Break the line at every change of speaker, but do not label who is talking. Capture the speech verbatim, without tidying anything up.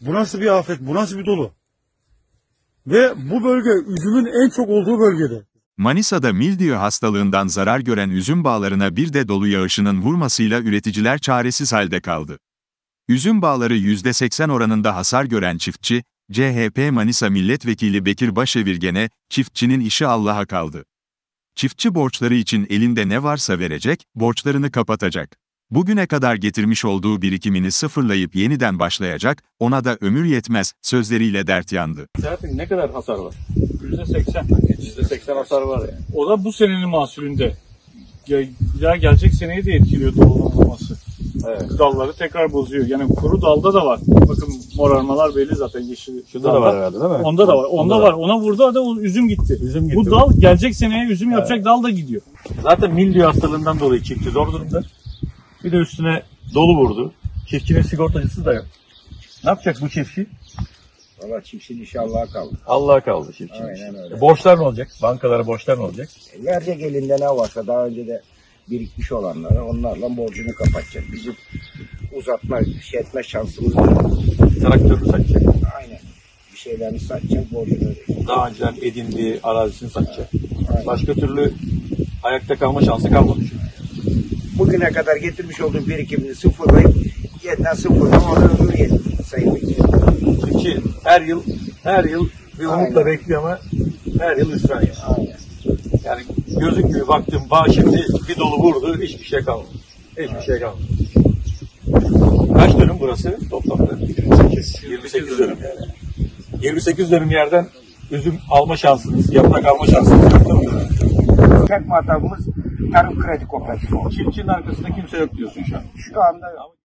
Bu nasıl bir afet, bu nasıl bir dolu? Ve bu bölge üzümün en çok olduğu bölgede.
Manisa'da mildiyo hastalığından zarar gören üzüm bağlarına bir de dolu yağışının vurmasıyla üreticiler çaresiz halde kaldı. Üzüm bağları yüzde seksen oranında hasar gören çiftçi, C H P Manisa Milletvekili Bekir Başevirgen'e, çiftçinin işi Allah'a kaldı. Çiftçi borçları için elinde ne varsa verecek, borçlarını kapatacak. Bugüne kadar getirmiş olduğu birikimini sıfırlayıp yeniden başlayacak, ona da ömür yetmez, sözleriyle dert yandı.
Zaten ne kadar hasar var?
yüzde seksen.
yüzde seksen hasar var yani.
O da bu senenin mahsulünde. Ya, ya gelecek seneyi de etkiliyor dolunun olması.
Evet.
Dalları tekrar bozuyor. Yani kuru dalda da var. Bakın morarmalar belli zaten yeşil.
Şunda da var herhalde değil mi?
Onda da var. Onda,
Onda
var. Ona vurdu da o üzüm gitti.
Üzüm gitti.
Bu dal gelecek seneye üzüm yapacak dal da gidiyor.
Zaten mildiyo hastalığından dolayı çiftçi zor durumda. Bir de üstüne dolu vurdu. Çiftçinin sigortacısı da yok. Ne yapacak bu çiftçi?
Valla çiftçinin işi Allah'a kaldı.
Allah'a kaldı çiftçinin.
Aynen öyle.
Borçlar ne olacak? Bankalara borçlar ne olacak?
Verecek elinde ne varsa daha önce de birikmiş olanları onlarla borcunu kapatacak. Bizim uzatma, şey etme şansımız yok.
Traktörü satacak.
Aynen. Bir şeylerini satacak, borcunu ödeyecek.
Daha önceden edindiği arazisini satacak.
Aynen.
Başka türlü ayakta kalma şansı kalmadı.
Bugüne kadar getirmiş olduğu birikimini sıfırlayıp yeniden sıfırlama ona ömür yetmiyor. Sayın Bekir.
Çiftçi her yıl her yıl bir umutla bekliyor ama her yıl hüsran yani.
Aynen.
Yani gözükmüyor, baktım bağ şimdi bir dolu vurdu, hiçbir şey kalmadı. Hiçbir şey kalmadı. Kaç dönüm burası toplamda? yirmi sekiz. yirmi sekiz dönüm yani. yirmi sekiz dönüm yerden üzüm alma şansınız, yaprak alma şansınız yok değil mi?
Tek muhatabımız Tarım Kredi Kooperatifi.
Çiftçinin arkasında kimse yok diyorsun şu an.
Şu anda